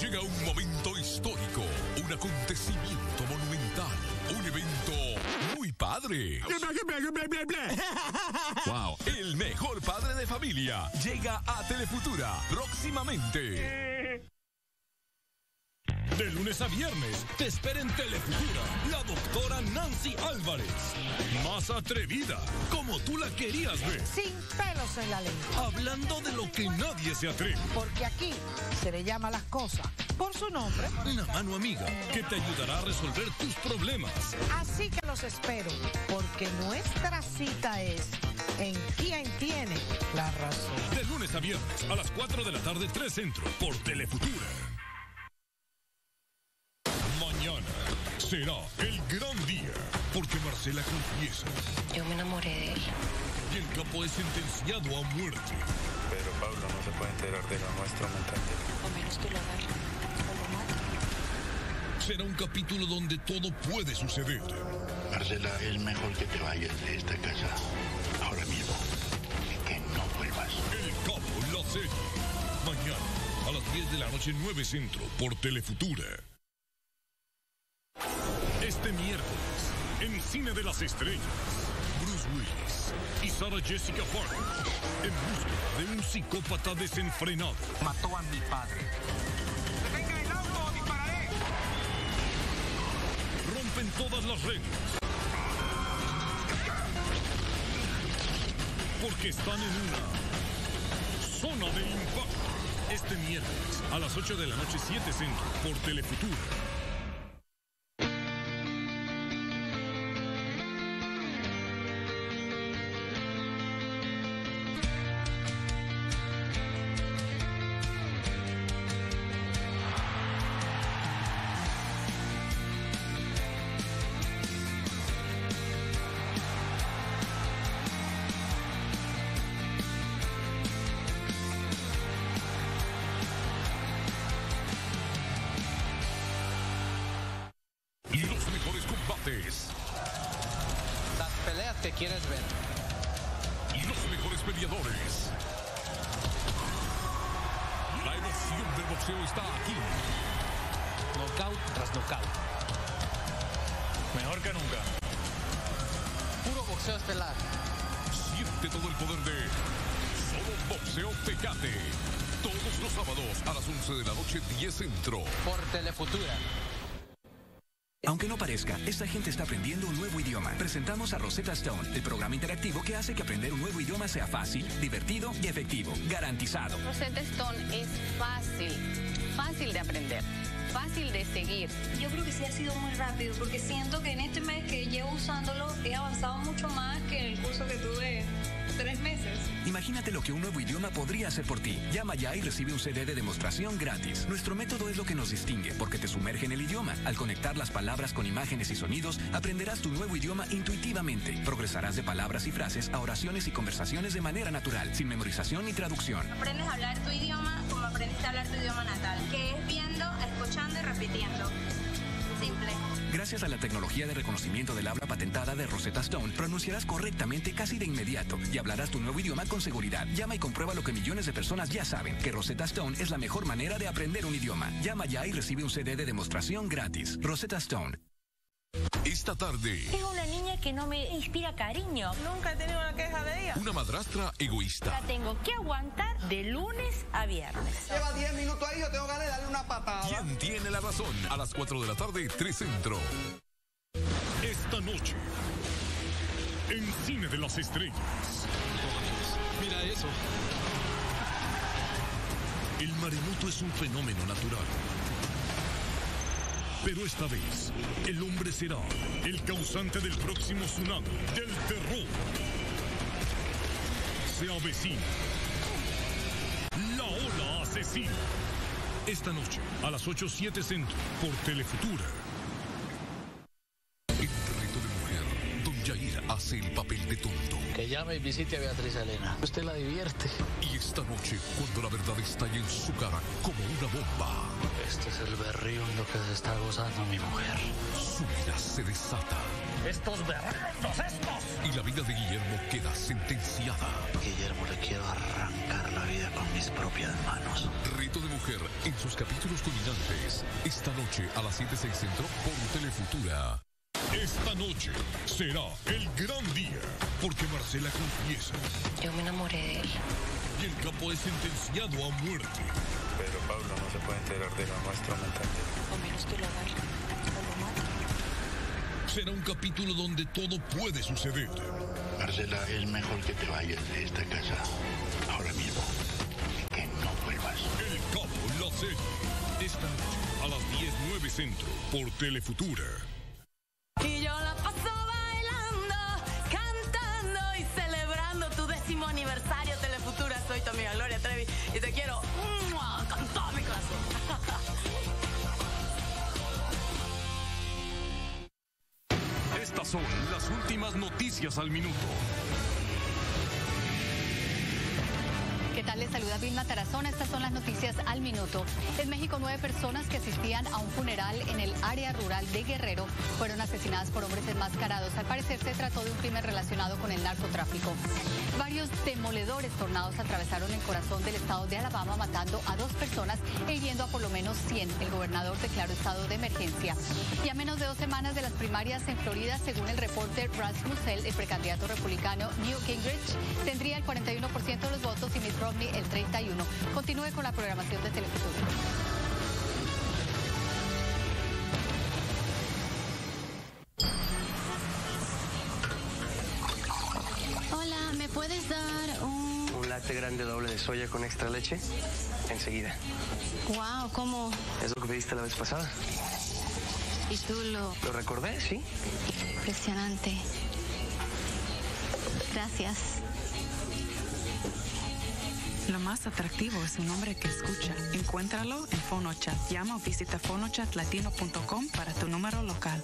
Llega un momento histórico, un acontecimiento monumental, un evento muy padre. Wow, el mejor padre de familia llega a Telefutura próximamente. De lunes a viernes, te espera en Telefutura la doctora Nancy Álvarez. Más atrevida, como tú la querías ver. Sin pelos en la lengua. Hablando de lo que nadie se atreve. Porque aquí se le llama las cosas por su nombre. Una mano amiga que te ayudará a resolver tus problemas. Así que los espero, porque nuestra cita es en quién tiene la razón. De lunes a viernes, a las 4 de la tarde, 3 Centro, por Telefutura. Mañana será el gran día, porque Marcela confiesa. Yo me enamoré de él. Y el capo es sentenciado a muerte. Pero Pablo no se puede enterar de lo nuestro, ¿me entiendes? A menos que lo agarre o lo mate. Será un capítulo donde todo puede suceder. Marcela, es mejor que te vayas de esta casa ahora mismo y que no vuelvas. El Capo, la serie. Mañana, a las 10 de la noche, 9 Centro, por Telefutura. Este miércoles, en Cine de las Estrellas, Bruce Willis y Sarah Jessica Parker, en busca de un psicópata desenfrenado. Mató a mi padre. ¡Detenga el auto! ¡Dispararé! Rompen todas las reglas. Porque están en una zona de impacto. Este miércoles, a las 8 de la noche, 7 Centro, por Telefutura. Las peleas que quieres ver. Y los mejores peleadores. La emoción del boxeo está aquí. Knockout tras knockout. Mejor que nunca. Puro boxeo estelar. Siente todo el poder de Solo Boxeo Tecate. Todos los sábados a las 11 de la noche, 10 Centro. Por Telefutura. Aunque no parezca, esta gente está aprendiendo un nuevo idioma. Presentamos a Rosetta Stone, el programa interactivo que hace que aprender un nuevo idioma sea fácil, divertido y efectivo. Garantizado. Rosetta Stone es fácil de aprender, fácil de seguir. Yo creo que sí ha sido muy rápido, porque siento que en este mes que llevo usándolo he avanzado mucho más que en el curso que tuve 3 meses. Imagínate lo que un nuevo idioma podría hacer por ti. Llama ya y recibe un CD de demostración gratis. Nuestro método es lo que nos distingue, porque te sumerge en el idioma. Al conectar las palabras con imágenes y sonidos, aprenderás tu nuevo idioma intuitivamente. Progresarás de palabras y frases a oraciones y conversaciones de manera natural, sin memorización ni traducción. Aprendes a hablar tu idioma como aprendiste a hablar tu idioma natal, que es viendo, escuchando y repitiendo. Simple. Gracias a la tecnología de reconocimiento del habla patentada de Rosetta Stone, pronunciarás correctamente casi de inmediato y hablarás tu nuevo idioma con seguridad. Llama y comprueba lo que millones de personas ya saben, que Rosetta Stone es la mejor manera de aprender un idioma. Llama ya y recibe un CD de demostración gratis. Rosetta Stone. Esta tarde, Es una niña que no me inspira cariño. Nunca he tenido una queja de ella. una madrastra egoísta. La tengo que aguantar de lunes a viernes. Lleva 10 minutos ahí, yo tengo ganas de darle una patada. ¿Quién tiene la razón? A las 4 de la tarde, 3 Centro. Esta noche, en Cine de las Estrellas. Mira eso. El maremoto es un fenómeno natural. Pero esta vez, el hombre será el causante del próximo tsunami del terror. Se avecina la ola asesina. Esta noche, a las 8:07 Centro, por Telefutura. En Reto de Mujer, Don Yair hace el papel de tonto. Que llame y visite a Beatriz Elena. Usted la divierte. Y esta noche, cuando la verdad estalla en su cara como una bomba, Este es el berriondo que se está gozando mi mujer. su ira se desata. ¡Estos berriondos, estos! Y la vida de Guillermo queda sentenciada. Guillermo, le quiero arrancar la vida con mis propias manos. Reto de Mujer, en sus capítulos culminantes, Esta noche a las 7:06 Centro por Telefutura. Esta noche será el gran día, porque Marcela confiesa. Yo me enamoré de él. Y el capo es sentenciado a muerte. Pero Pablo no se puede enterar de lo nuestro, ¿me entiendes? A menos que lo haga o lo mate. Será un capítulo donde todo puede suceder. Marcela, es mejor que te vayas de esta casa ahora mismo. Que no vuelvas. El capo, la serie. Esta noche a las 10:09 Centro por Telefutura. Y yo la paso bailando, cantando y celebrando tu 10º aniversario, Telefutura. Soy tu amiga Gloria Trevi y te quiero con todo mi corazón. Estas son las últimas noticias al minuto. ¿Qué tal? Les saluda Vilma Tarazona. Estas son las noticias al minuto. En México, 9 personas que asistían a un funeral en el área rural de Guerrero fueron asesinadas por hombres enmascarados. Al parecer se trató de un crimen relacionado con el narcotráfico. Varios demoledores tornados atravesaron el corazón del estado de Alabama, matando a 2 personas e hiriendo a por lo menos 100. El gobernador declaró estado de emergencia. Y a menos de 2 semanas de las primarias en Florida, según el reporter Rasmus Hell, el precandidato republicano Newt Gingrich tendría el 41% de los votos y Mitt Romney el 31%. Continúe con la programación de Telefutura. Hola, ¿me puedes dar un latte grande doble de soya con extra leche? Enseguida. Wow, ¿cómo? Es lo que pediste la vez pasada. ¿Y tú lo...? ¿Lo recordé? Sí. Impresionante. Gracias. Lo más atractivo es un hombre que escucha. Encuéntralo en FonoChat. Llama o visita fonochatlatino.com para tu número local.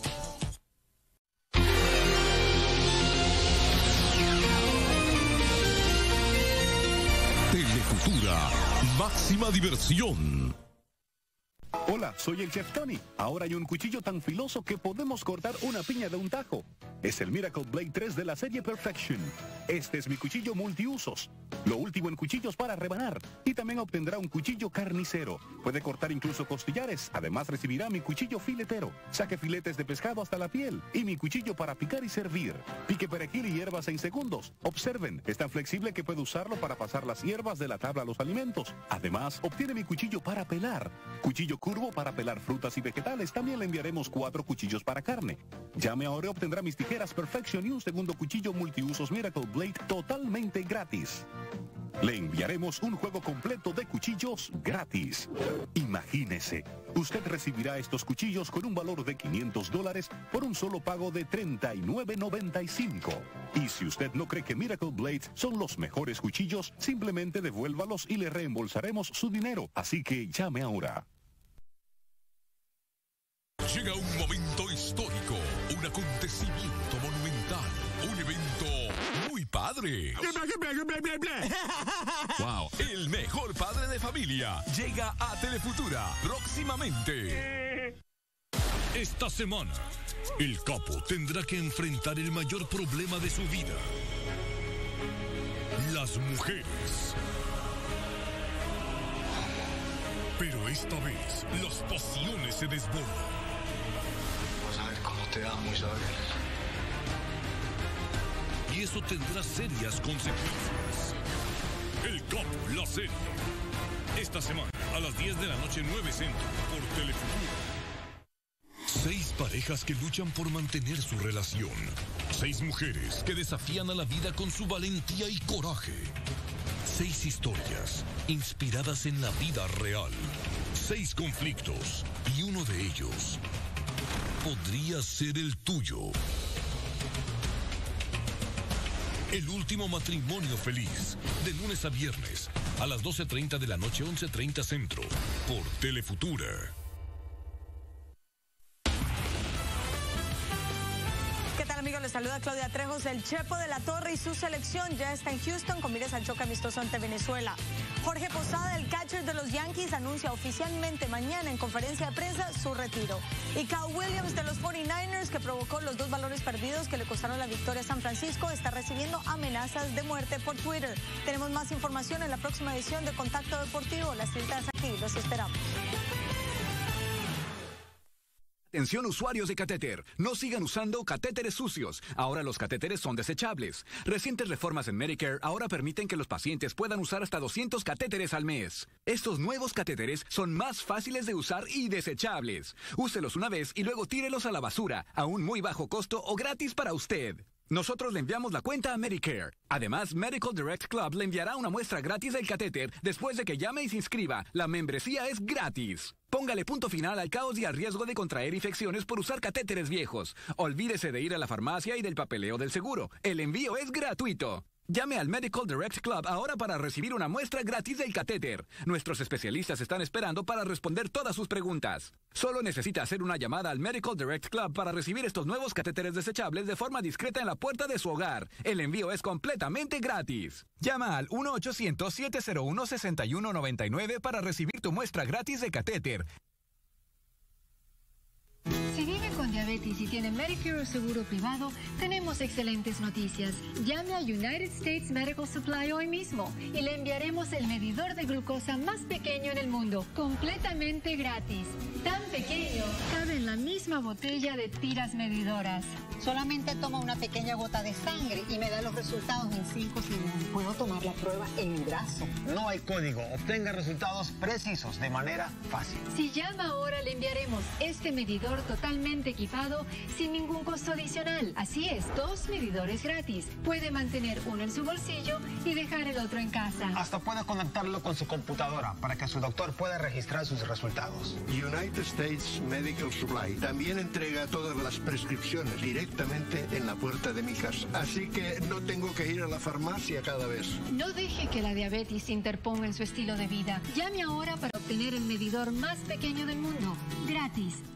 Telefutura, máxima diversión. Hola, soy el Chef Tony. Ahora hay un cuchillo tan filoso que podemos cortar una piña de un tajo. Es el Miracle Blade 3 de la serie Perfection. Este es mi cuchillo multiusos. Lo último en cuchillos para rebanar. Y también obtendrá un cuchillo carnicero. Puede cortar incluso costillares. Además recibirá mi cuchillo filetero. Saque filetes de pescado hasta la piel. Y mi cuchillo para picar y servir. Pique perejil y hierbas en segundos. Observen, es tan flexible que puede usarlo para pasar las hierbas de la tabla a los alimentos. Además, obtiene mi cuchillo para pelar. Cuchillo curvo para pelar frutas y vegetales. También le enviaremos 4 cuchillos para carne. Llame ahora y obtendrá mis tijeras Perfection y un segundo cuchillo multiusos Miracle Blade totalmente gratis. Le enviaremos un juego completo de cuchillos gratis. Imagínese, usted recibirá estos cuchillos con un valor de $500 por un solo pago de $39.95. Y si usted no cree que Miracle Blades son los mejores cuchillos, simplemente devuélvalos y le reembolsaremos su dinero. Así que llame ahora. Llega un momento histórico, un acontecimiento monumental, un evento muy padre. Wow, el mejor padre de familia llega a Telefutura próximamente. Esta semana, el capo tendrá que enfrentar el mayor problema de su vida: las mujeres. Pero esta vez, las pasiones se desbordan. Vas a ver cómo te amo, Isabel. Y eso tendrá serias consecuencias. El capo, la serie. Esta semana, a las 10 de la noche, 9 Centro, por Telefutura. 6 parejas que luchan por mantener su relación. 6 mujeres que desafían a la vida con su valentía y coraje. 6 historias inspiradas en la vida real. 6 conflictos y uno de ellos podría ser el tuyo. El último matrimonio feliz, de lunes a viernes, a las 12:30 de la noche, 11:30 Centro, por Telefutura. Amigos, les saluda Claudia Trejos. El Chepo de la Torre y su selección ya está en Houston con miras al choque amistoso ante Venezuela. Jorge Posada, el catcher de los Yankees, anuncia oficialmente mañana en conferencia de prensa su retiro. Y Cal Williams de los 49ers, que provocó los 2 balones perdidos que le costaron la victoria a San Francisco, está recibiendo amenazas de muerte por Twitter. Tenemos más información en la próxima edición de Contacto Deportivo. Las citas aquí, los esperamos. Atención usuarios de catéter, no sigan usando catéteres sucios. Ahora los catéteres son desechables. Recientes reformas en Medicare ahora permiten que los pacientes puedan usar hasta 200 catéteres al mes. Estos nuevos catéteres son más fáciles de usar y desechables. Úselos una vez y luego tírelos a la basura, a un muy bajo costo o gratis para usted. Nosotros le enviamos la cuenta a Medicare. Además, Medical Direct Club le enviará una muestra gratis del catéter después de que llame y se inscriba. La membresía es gratis. Póngale punto final al caos y al riesgo de contraer infecciones por usar catéteres viejos. Olvídese de ir a la farmacia y del papeleo del seguro. El envío es gratuito. Llame al Medical Direct Club ahora para recibir una muestra gratis del catéter. Nuestros especialistas están esperando para responder todas sus preguntas. Solo necesita hacer una llamada al Medical Direct Club para recibir estos nuevos catéteres desechables de forma discreta en la puerta de su hogar. El envío es completamente gratis. Llama al 1-800-701-6199 para recibir tu muestra gratis de catéter. Si vive con diabetes y tiene Medicare o seguro privado, tenemos excelentes noticias. Llame a United States Medical Supply hoy mismo y le enviaremos el medidor de glucosa más pequeño en el mundo, completamente gratis. Tan pequeño, cabe en la misma botella de tiras medidoras. Solamente toma una pequeña gota de sangre y me da los resultados en 5 segundos. Puedo tomar la prueba en mi brazo. No hay código. Obtenga resultados precisos de manera fácil. Si llama ahora, le enviaremos este medidor totalmente equipado sin ningún costo adicional. Así es, 2 medidores gratis. Puede mantener uno en su bolsillo y dejar el otro en casa. Hasta puede conectarlo con su computadora para que su doctor pueda registrar sus resultados. United States Medical Supply también entrega todas las prescripciones directamente en la puerta de mi casa. Así que no tengo que ir a la farmacia cada vez. No deje que la diabetes se interponga en su estilo de vida. Llame ahora para obtener el medidor más pequeño del mundo. Gratis.